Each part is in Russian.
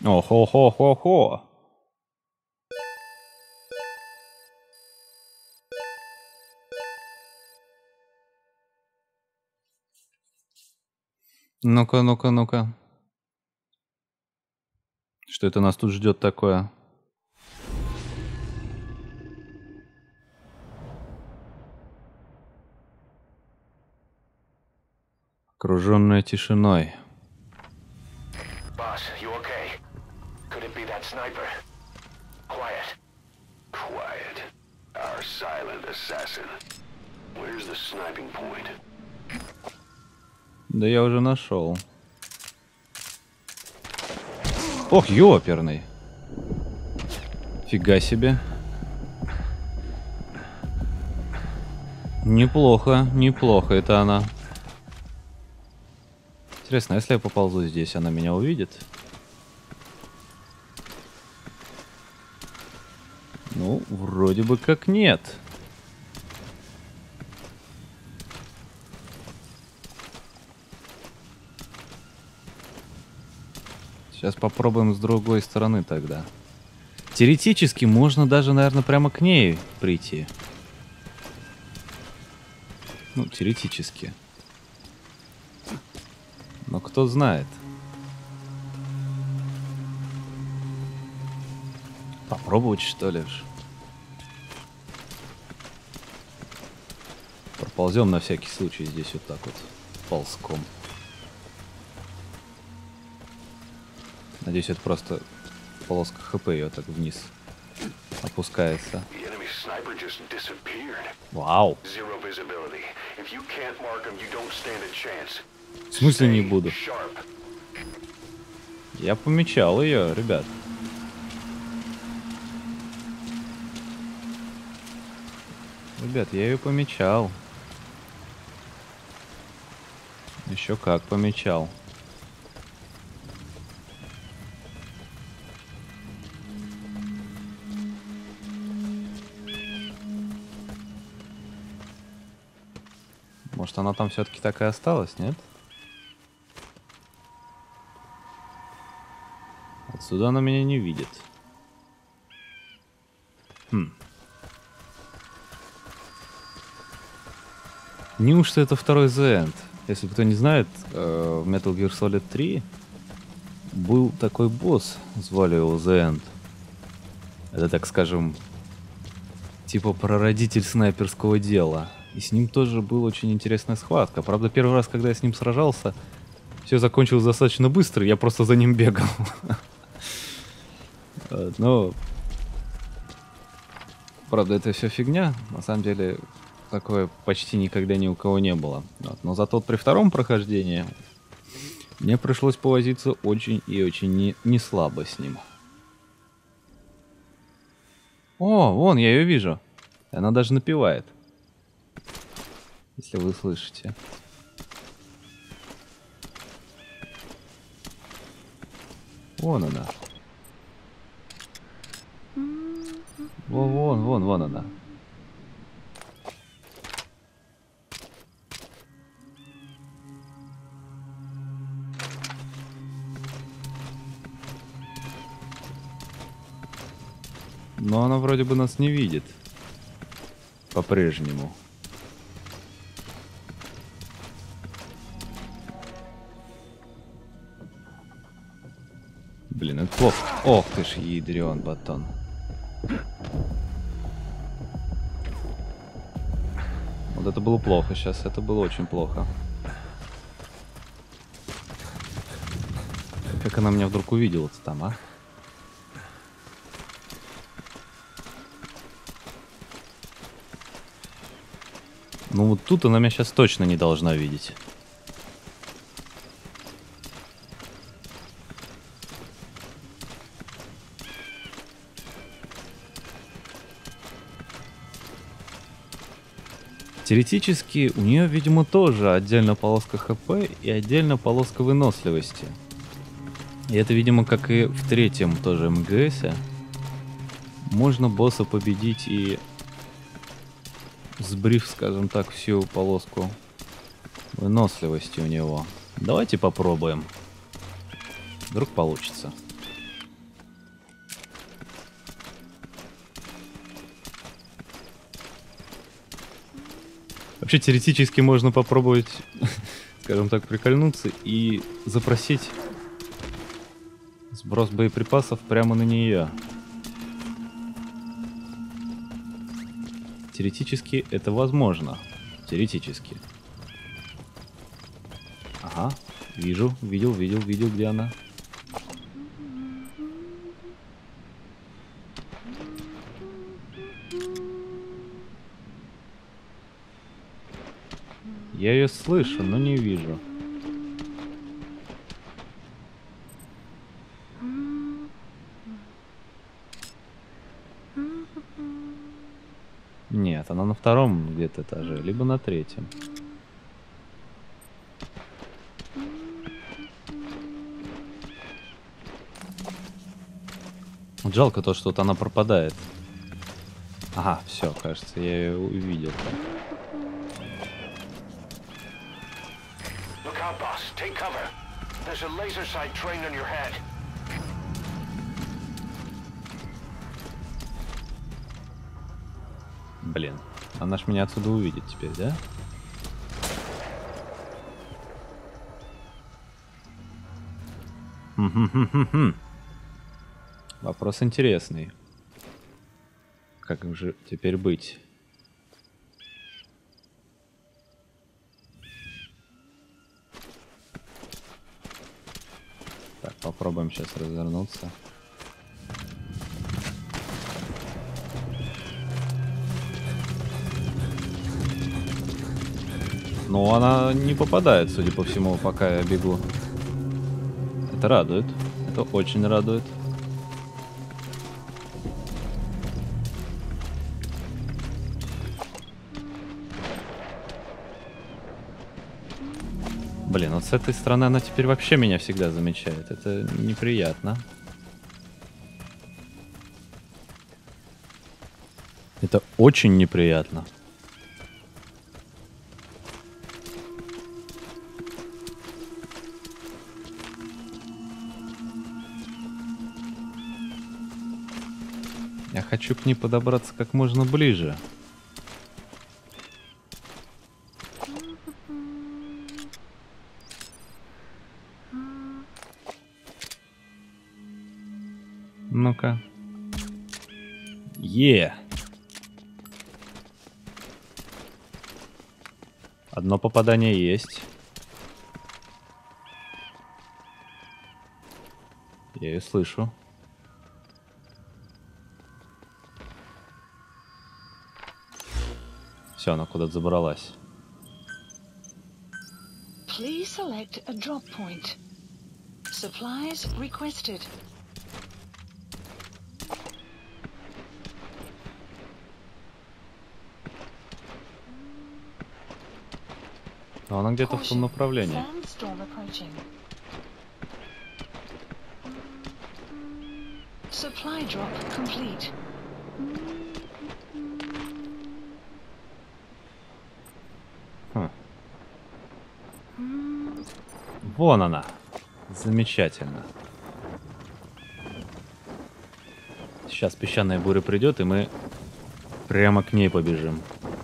Охо-хо-хо-хо. Ну-ка, ну-ка, ну-ка. Что это нас тут ждет такое? Окруженная тишиной. Boss, you okay? Could it be that sniper? Quiet. Quiet. Our silent assassin. Where's the sniping point? Да я уже нашел. Ох, ёперный. Фига себе. Неплохо, неплохо это она. Интересно, если я поползу здесь, она меня увидит? Ну, вроде бы как нет. Сейчас попробуем с другой стороны тогда. Теоретически можно даже, наверное, прямо к ней прийти. Ну, теоретически. Но кто знает. Попробовать, что ли? Проползем на всякий случай здесь вот так вот ползком. Надеюсь, это просто полоска ХП ее так вниз опускается. Вау. В смысле не буду? Я помечал ее, ребят. Ребят, я ее помечал. Еще как помечал. Может, она там все-таки так и осталась, нет? Отсюда она меня не видит. Неужто это второй The End? Если кто не знает, в Metal Gear Solid 3 был такой босс, звали его The End. Это, так скажем, типа прародитель снайперского дела. И с ним тоже была очень интересная схватка. Правда, первый раз, когда я с ним сражался, все закончилось достаточно быстро, я просто за ним бегал. Но, правда, это все фигня. На самом деле, такое почти никогда ни у кого не было. Но зато при втором прохождении мне пришлось повозиться очень и очень не слабо с ним. О, вон, я ее вижу. Она даже напевает. Если вы слышите. Вон она. Вон она. Но она вроде бы нас не видит. По-прежнему. Блин, это плохо. Ох ты ж, ядрён батон. Вот это было плохо сейчас, это было очень плохо. Как она меня вдруг увидела-то там, а? Ну вот тут она меня сейчас точно не должна видеть. Теоретически у нее, видимо, тоже отдельно полоска ХП и отдельно полоска выносливости. И это, видимо, как и в третьем тоже МГСе. Можно босса победить и сбрив, скажем так, всю полоску выносливости у него. Давайте попробуем. Вдруг получится. Вообще, теоретически можно попробовать, скажем так, прикольнуться и запросить сброс боеприпасов прямо на нее. Теоретически это возможно. Теоретически. Ага, видел, где она. Я ее слышу, но не вижу. Нет, она на втором где-то этаже, либо на третьем. Жалко то, что вот она пропадает. Ага, все, кажется, я ее увидел. Look out, boss. Take cover. There's a laser sight trained on your head. Блин, она ж меня отсюда увидит теперь, да? Вопрос интересный. Как же теперь быть? Так, попробуем сейчас развернуться. Ну, она не попадает, судя по всему, пока я бегу. Это радует. Это очень радует. Блин, вот с этой стороны она теперь вообще меня всегда замечает. Это неприятно. Это очень неприятно. Я хочу к ней подобраться как можно ближе. Ну-ка. Одно попадание есть. Я ее слышу. Все, она куда-то забралась. Please select a drop point. Supplies requested. Но она где-то в том направлении. Sandstorm approaching. Supply drop complete. Вон она. Замечательно. Сейчас песчаная буря придет, и мы прямо к ней побежим.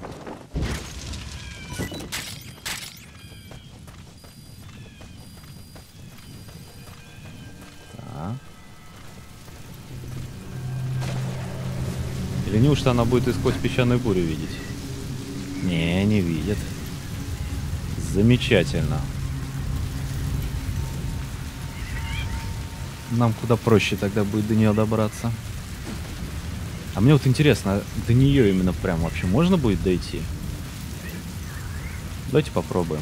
Так. Или неужто она будет и сквозь песчаную бурю видеть? Не видит. Замечательно. Нам куда проще тогда будет до нее добраться. А мне вот интересно, до нее именно прям вообще можно будет дойти? Давайте попробуем.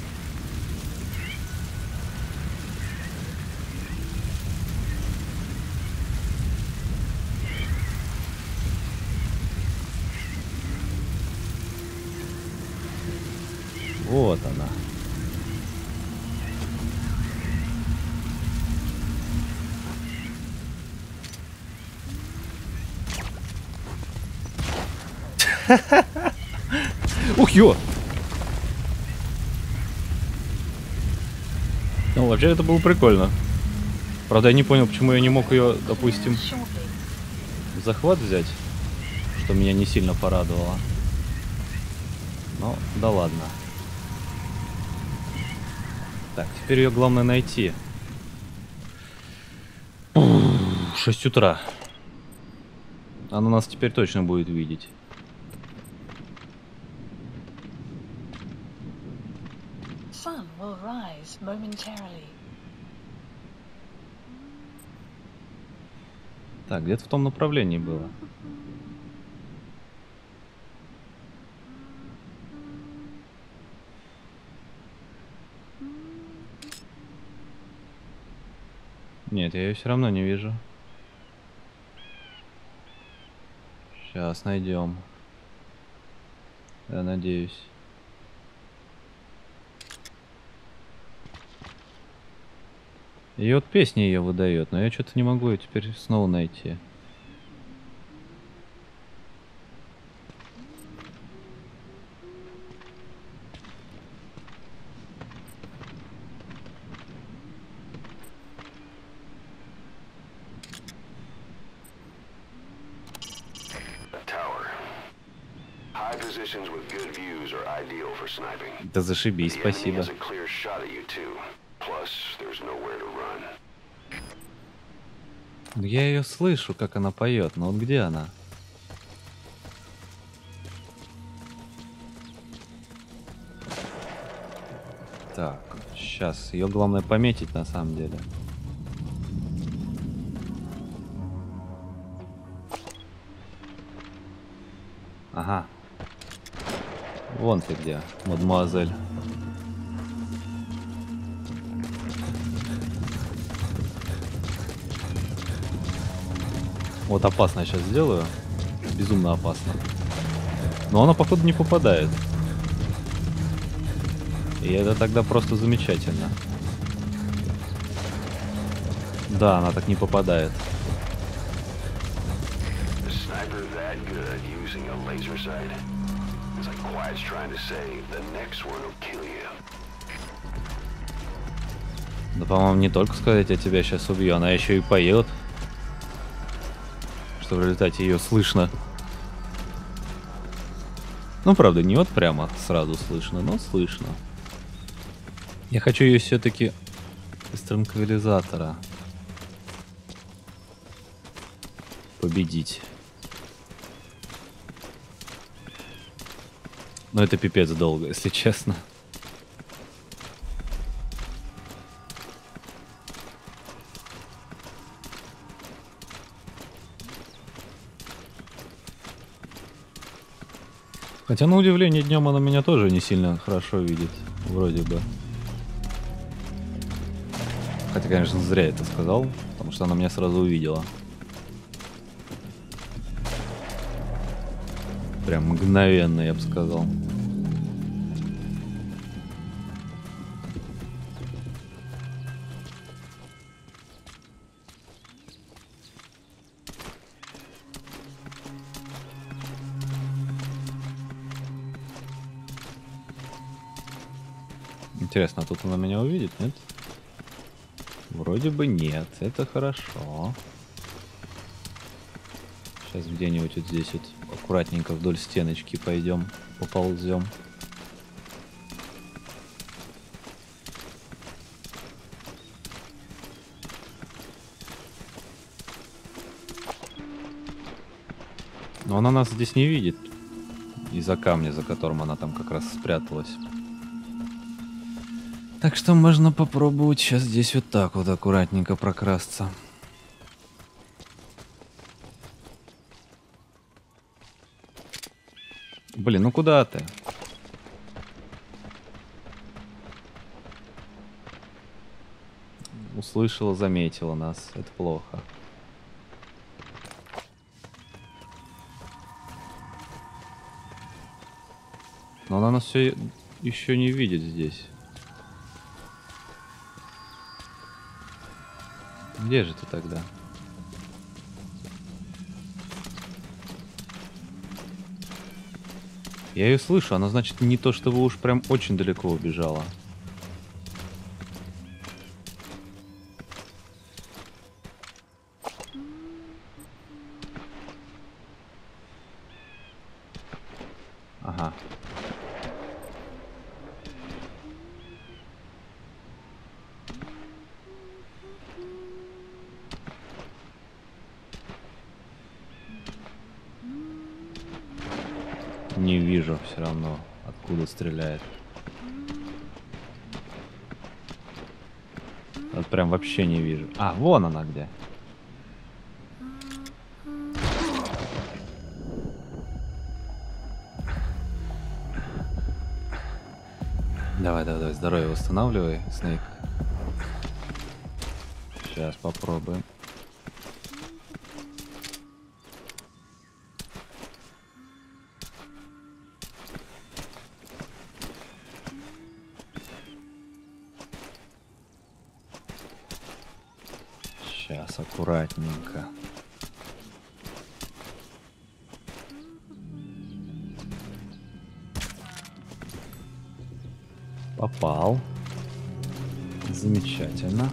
Вот она. Ух, ё! Ну, вообще это было прикольно. Правда, я не понял, почему я не мог ее, допустим, в захват взять, что меня не сильно порадовало. Ну, да ладно. Так, теперь ее главное найти. 6 утра. Она нас теперь точно будет видеть. Sun will rise momentarily. Так, где-то в том направлении было. Нет, я ее все равно не вижу. Сейчас найдем. Я надеюсь. И вот песня ее выдает, но я что-то не могу ее теперь снова найти. A tower. High positions with good views are ideal for sniping. Да зашибись, The enemy спасибо. has a clear shot at you too. Plus, there's nowhere to run. Я ее слышу, как она поет, но вот где она? Так, сейчас. Ее главное пометить на самом деле. Ага. Вон ты где, мадемуазель. Вот опасно я сейчас сделаю. Безумно опасно. Но она, походу, не попадает. И это тогда просто замечательно. Да, она так не попадает. The sniper that good using a laser sight. It's like Quiet's trying to say, the next one will kill you. Да, по-моему, не только сказать, я тебя сейчас убью, она еще и поет. Что в результате ее слышно. Ну, правда, не вот прямо сразу слышно, но слышно. Я хочу ее все-таки из транквилизатора победить. Но это пипец долго, если честно. Хотя, на удивление, днем она меня тоже не сильно хорошо видит, вроде бы. Хотя, конечно, зря это сказал, потому что она меня сразу увидела. Прям мгновенно, я бы сказал. Интересно, а тут она меня увидит, нет? Вроде бы нет, это хорошо. Сейчас где-нибудь вот здесь вот аккуратненько вдоль стеночки пойдем, поползем. Но она нас здесь не видит из-за камня, за которым она там как раз спряталась. Так что можно попробовать сейчас здесь вот так вот аккуратненько прокрасться. Блин, ну куда ты? Услышала, заметила нас. Это плохо. Но она нас все еще не видит здесь. Где же ты тогда? Я ее слышу, она, значит, не то чтобы уж прям очень далеко убежала. Ага. вижу все равно, откуда стреляет. Вот прям вообще не вижу. А, вон она где. Давай, давай, давай, здоровье восстанавливай, Снейк. Сейчас попробуем. Сейчас аккуратненько. Попал. Замечательно.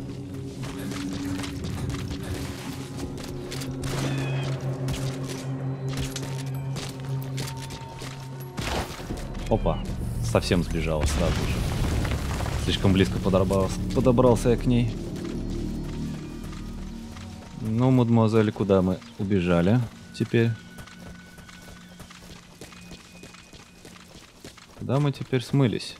Опа, совсем сбежала сразу же. Слишком близко подобрался я к ней. Ну, мадемуазель, куда мы убежали теперь? Куда мы теперь смылись?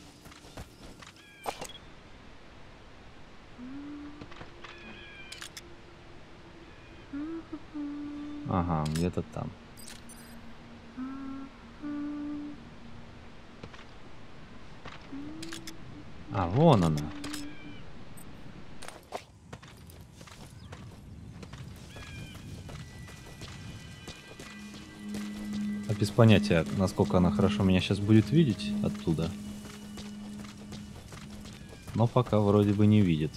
Ага, где-то там. А, вон она. А без понятия, насколько она хорошо меня сейчас будет видеть оттуда. Но пока вроде бы не видит.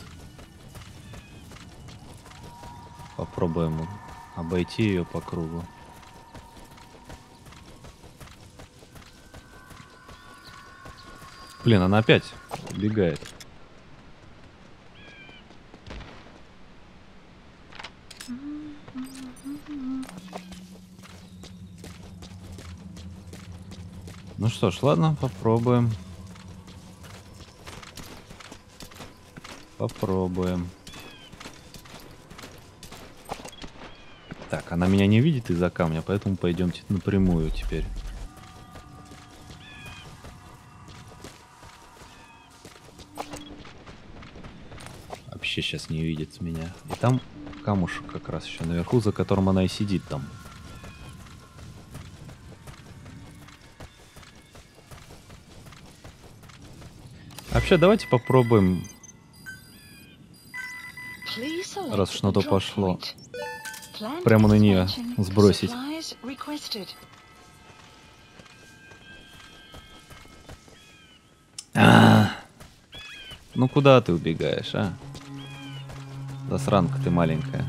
Попробуем обойти ее по кругу. Блин, она опять убегает. Ну что ж, ладно, попробуем. Попробуем. Так, она меня не видит из-за камня, поэтому пойдемте напрямую теперь. Вообще сейчас не видит меня. И там камушек как раз еще наверху, за которым она и сидит там. Вообще, давайте попробуем, раз уж на то пошло, прямо на нее сбросить. Ну куда ты убегаешь, а? Засранка ты маленькая.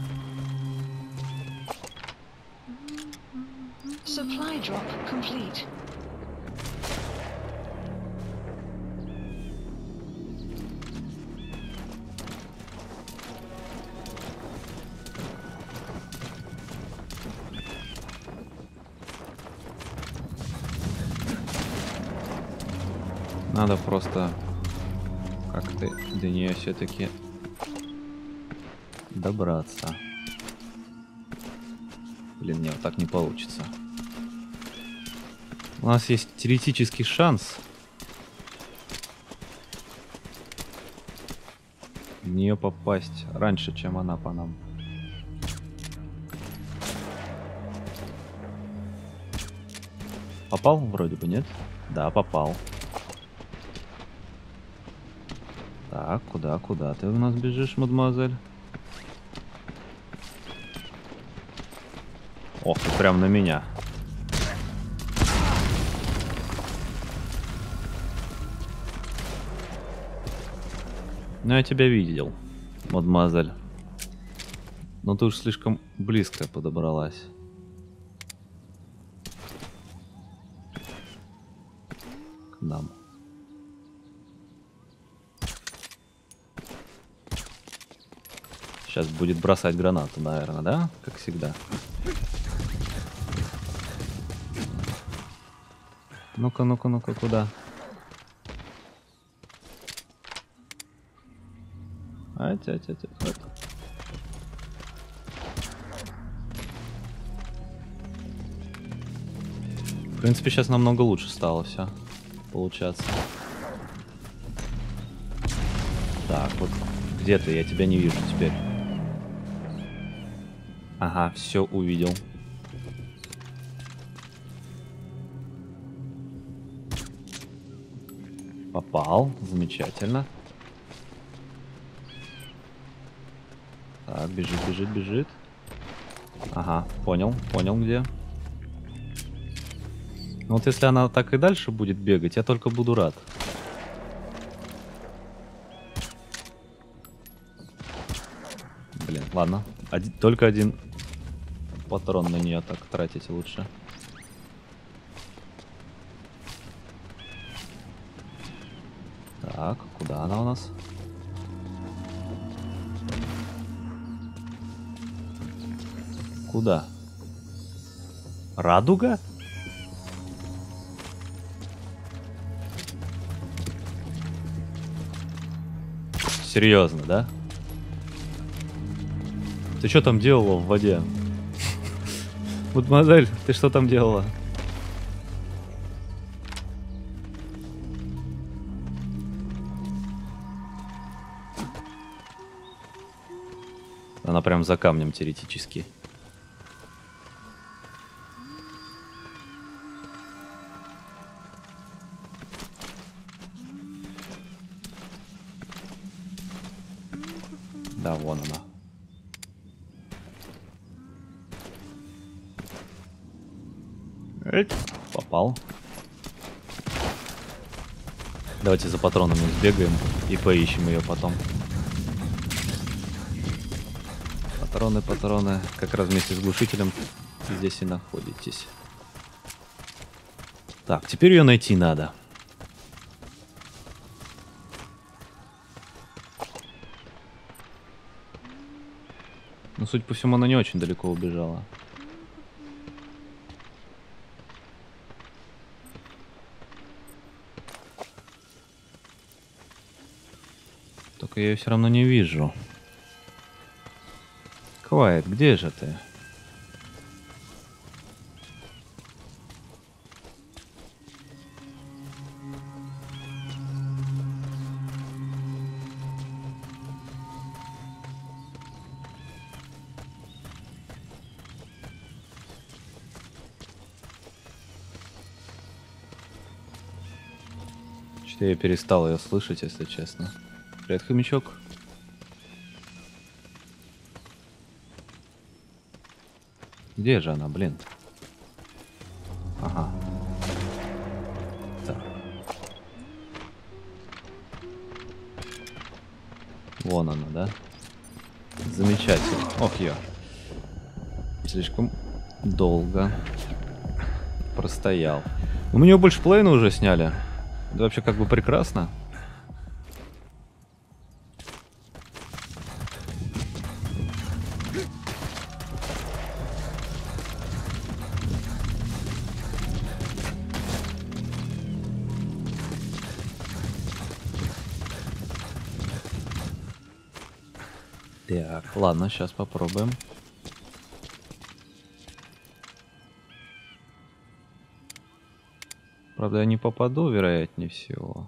Надо просто как-то до нее все-таки добраться. Блин, нет, так не получится. У нас есть теоретический шанс в нее попасть раньше, чем она по нам. Попал? Вроде бы нет. Да, попал. Так, куда ты у нас бежишь, мадемуазель? Ох, ты прям на меня. Ну, я тебя видел, мадемуазель. Но ты уж слишком близко подобралась. К нам. Сейчас будет бросать гранату, наверное, да? Как всегда. Ну-ка, ну-ка, ну-ка, куда? Ать. принципе, сейчас намного лучше стало все получаться. Так, вот где ты? Я тебя не вижу теперь. Ага, все увидел. Попал. Замечательно. Так, бежит, бежит, бежит. Ага, понял, понял где. Ну вот если она так и дальше будет бегать, я только буду рад. Блин, ладно. Только один патрон на нее так тратить лучше. Так, куда она у нас? Куда? Радуга? Серьезно, да? Ты что там делала в воде? Вот, модель, ты что там делала? Она прям за камнем теоретически. Да, вон она. Эть, попал. Давайте за патронами сбегаем и поищем ее потом. Патроны, патроны. Как раз вместе с глушителем здесь и находитесь. Так, теперь ее найти надо. Но, судя по всему, она не очень далеко убежала. Только я ее все равно не вижу. Квайт, где же ты? Что-то я перестал ее слышать, если честно. Привет, хомячок. Где же она, блин? Ага. Так. Вон она, да? Замечательно. Ох, ё. Слишком долго простоял. У меня больше половины уже сняли. Это вообще как бы прекрасно. Так, ладно, сейчас попробуем. Правда, я не попаду, вероятнее всего.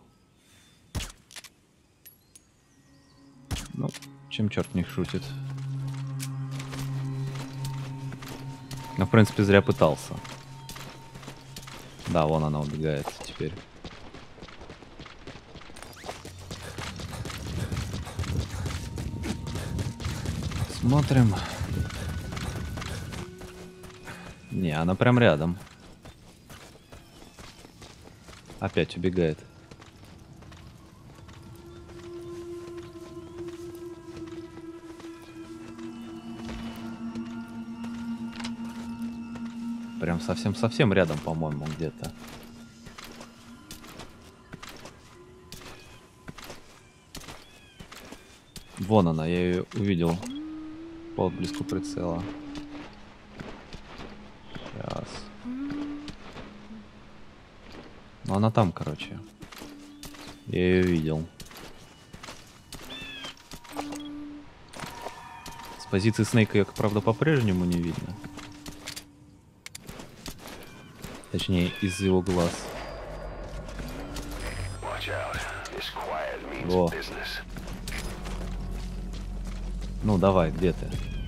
Ну, чем черт не шутит. Но, в принципе, зря пытался. Да, вон она убегает теперь. Смотрим. Не, она прям рядом. Опять убегает. Прям совсем-совсем рядом, по-моему, где-то. Вон она, я ее увидел по отблеску прицела. Сейчас. Ну она там, короче. Я ее видел. С позиции Снейка ее, правда, по-прежнему не видно. Точнее, из его глаз. Watch out. This quiet means Во. business. Ну, давай, где ты?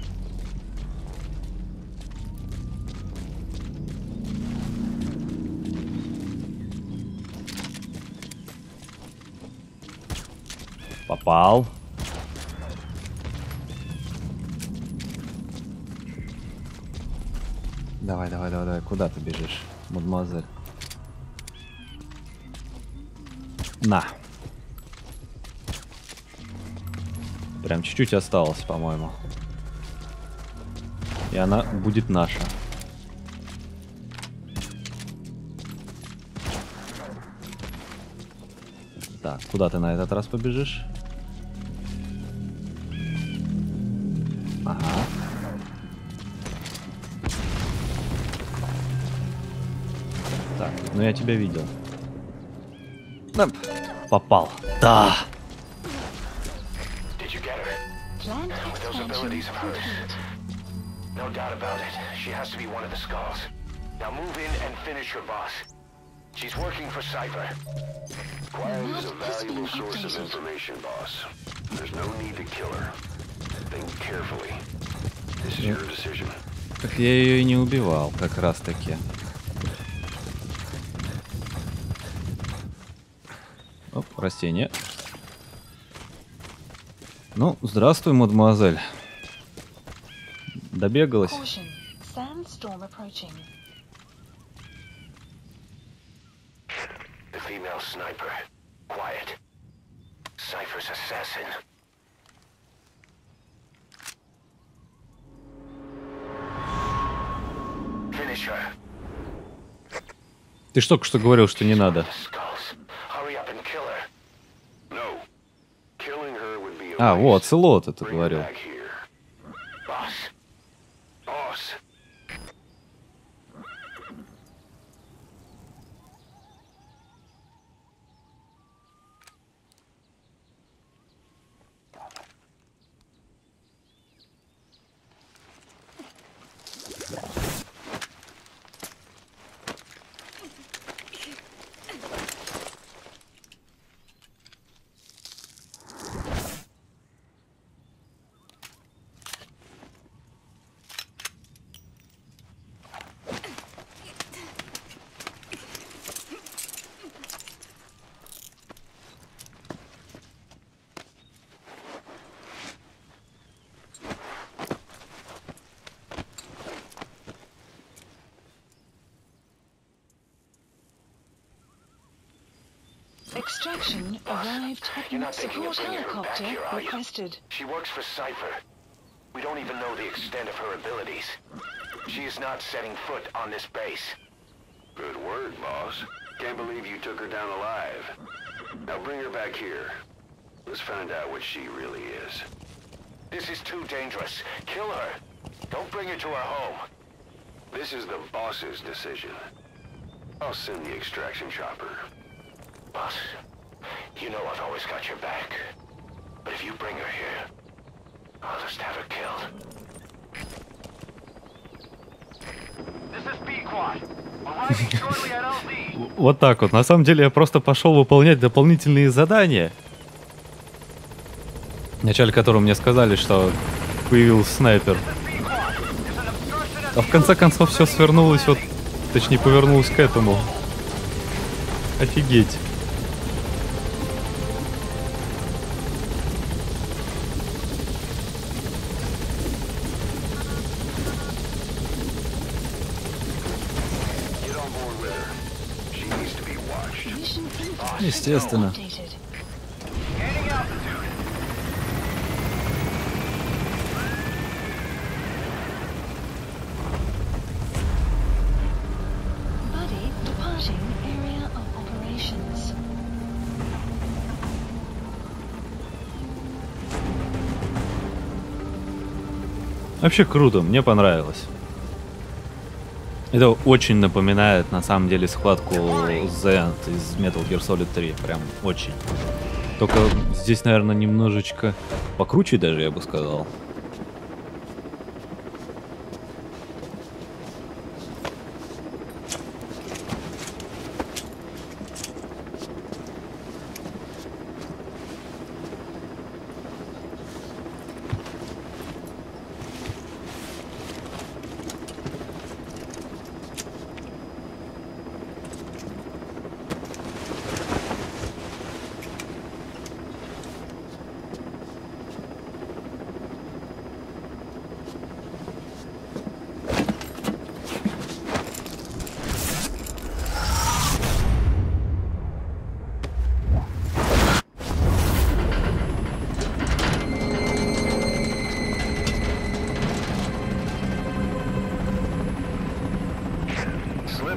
Попал. Давай, давай, давай, давай. Куда ты бежишь, мадемуазель? На. Прям чуть-чуть осталось, по-моему. И она будет наша. Так, куда ты на этот раз побежишь? Ага. Так, ну я тебя видел. Да, попал. Да. Did you get her? Plant With those expansion abilities of hers. complete. No doubt about it. She has to be one of the Skulls. Now move in and finish her boss. She's working for Cypher. Quiet is a valuable source of information, boss. There's no need to kill her. Think carefully. This is your decision. Так я ее и не убивал, как раз таки. Оп, растение. Ну, здравствуй, мадемуазель. Добегалась. Caution. Sandstorm approaching. The female sniper. Quiet. Cypher's assassin. Finish her. Ты ж только что говорил, что не надо. Skulls. Hurry up and kill her. No. Killing her would be a А, вот, waste. Целот это Bring her говорил. back here. Boss. Boss. Extraction arrived. You're not thinking of Support bringing her back helicopter here, are you? requested. She works for Cypher. We don't even know the extent of her abilities. She is not setting foot on this base. Good word, boss. Can't believe you took her down alive. Now bring her back here. Let's find out what she really is. This is too dangerous. Kill her. Don't bring her to our home. This is the boss's decision. I'll send the extraction chopper. Boss, you know I've always got your back. But if you bring her here, I'll just have her killed. This is B-Quad. Arriving shortly at LZ. Вот так вот. На самом деле я просто пошел выполнять дополнительные задания. В начале которого мне сказали, что появился снайпер. А в конце концов все свернулось вот... Точнее, повернулось к этому. Офигеть. Get on board with her. She needs to be watched. Mission info Естественно. updated. Gaining altitude. Buddy departing area of operations. Вообще круто, мне понравилось. Это очень напоминает, на самом деле, схватку с The End из Metal Gear Solid 3. Прям очень. Только здесь, наверное, немножечко покруче даже, я бы сказал.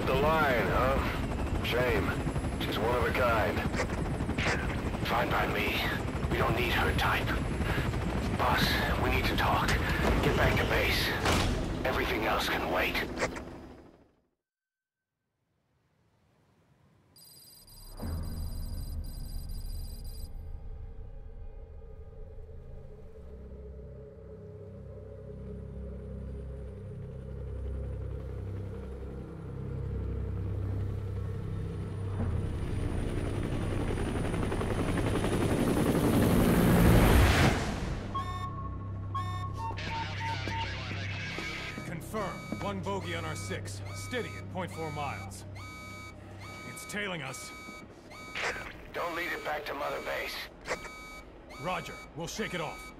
the line, huh? Shame. She's one of a kind. Fine by me. We don't need her type. Boss, we need to talk. Get back to base. Everything else can wait. One bogey on our 6, steady at 0.4 miles. It's tailing us. Don't lead it back to Mother Base. Roger, we'll shake it off.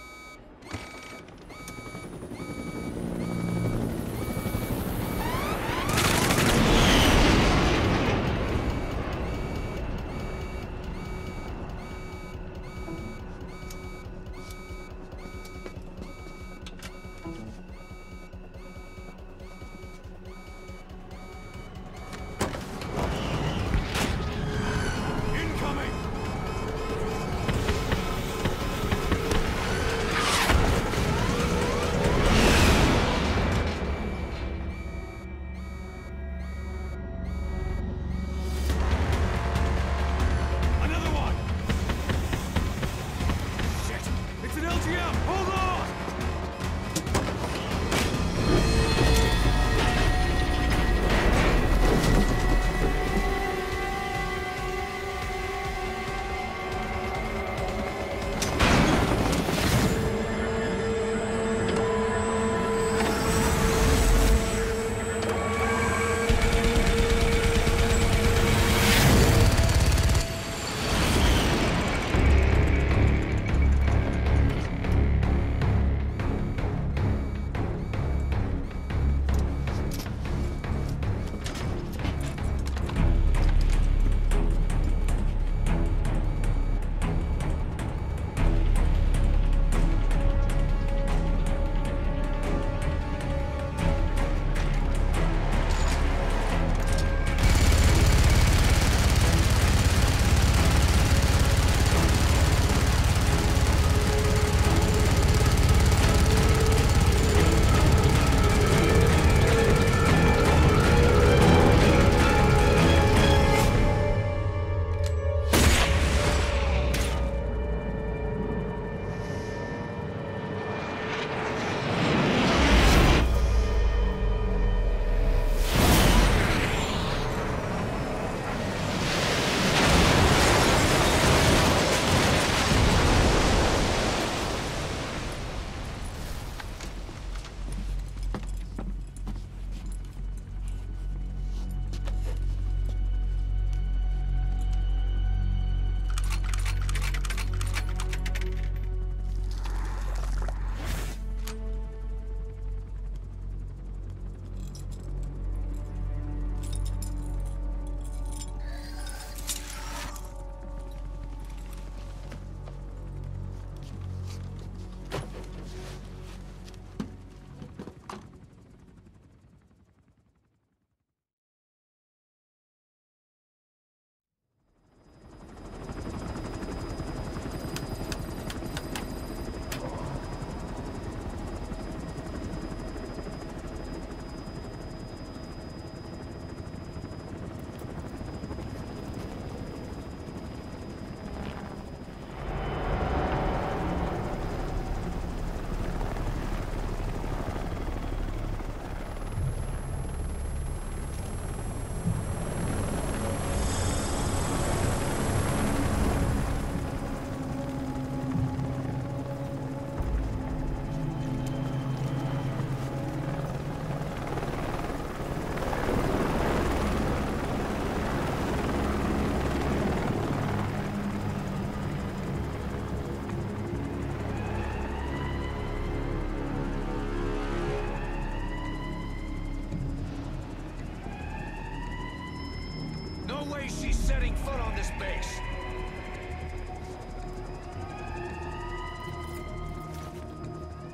She's setting foot on this base.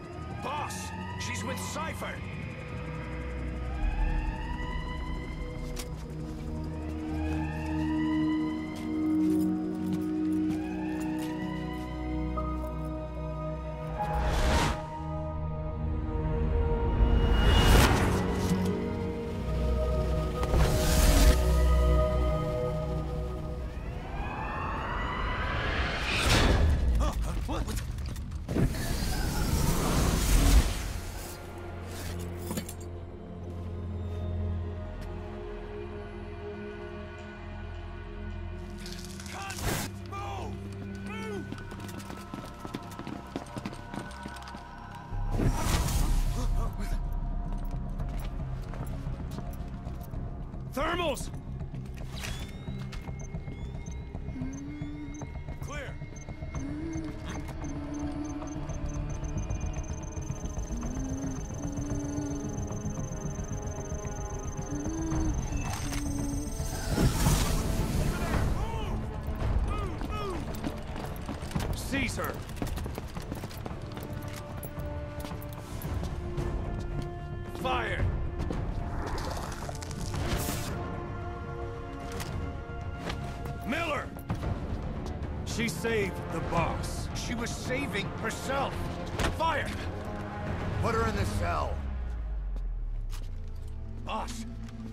Boss, she's with Cypher. Thermals! Clear. Caesar! Fire! Miller! She saved the boss. She was saving herself. Fire! Put her in the cell. Boss!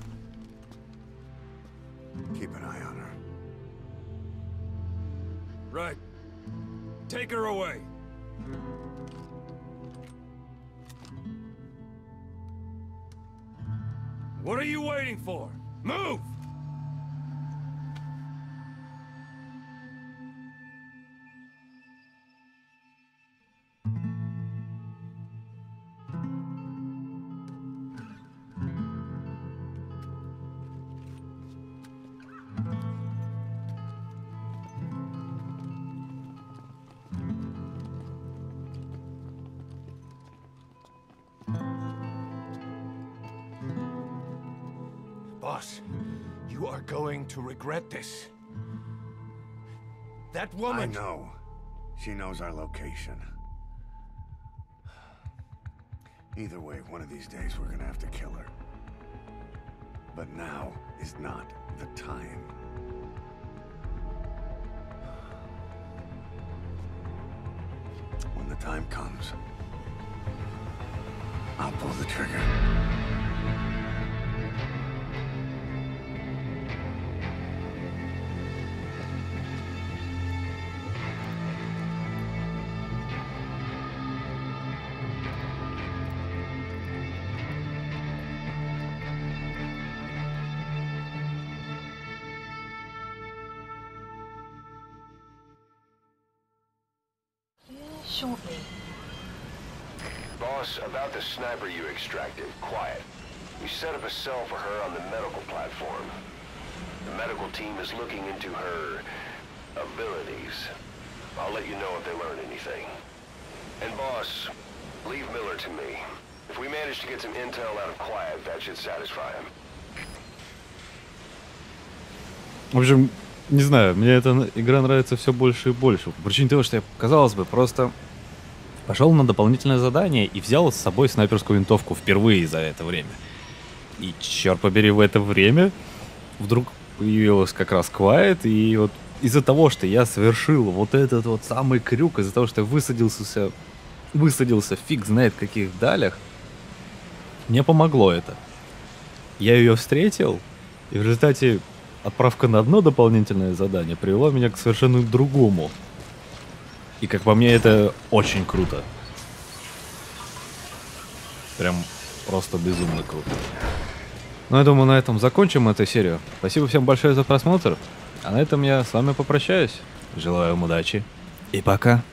Keep an eye on her. Right. Take her away. What are you waiting for? Move! Boss, you are going to regret this. That woman... I know. She knows our location. Either way, one of these days we're gonna have to kill her. But now is not the time. When the time comes, I'll pull the trigger. Shortly. Boss, about the sniper you extracted, quiet. We set up a cell for her on the medical platform. The medical team is looking into her abilities. I'll let you know if they learn anything. And boss, leave Miller to me. If we manage to get some intel out of Quiet, that should satisfy him. В общем, не знаю, мне эта игра нравится все больше и больше. По причине того, что я, казалось бы, просто пошел на дополнительное задание и взял с собой снайперскую винтовку впервые за это время. И, черт побери, в это время вдруг появилась как раз Quiet, и вот из-за того, что я совершил вот этот вот самый крюк, из-за того, что я высадился фиг знает в каких далях, мне помогло это. Я ее встретил, и в результате отправка на одно дополнительное задание привела меня к совершенно другому. И как по мне, это очень круто. Прям просто безумно круто. Ну, я думаю, на этом закончим эту серию. Спасибо всем большое за просмотр. А на этом я с вами попрощаюсь. Желаю вам удачи. И пока.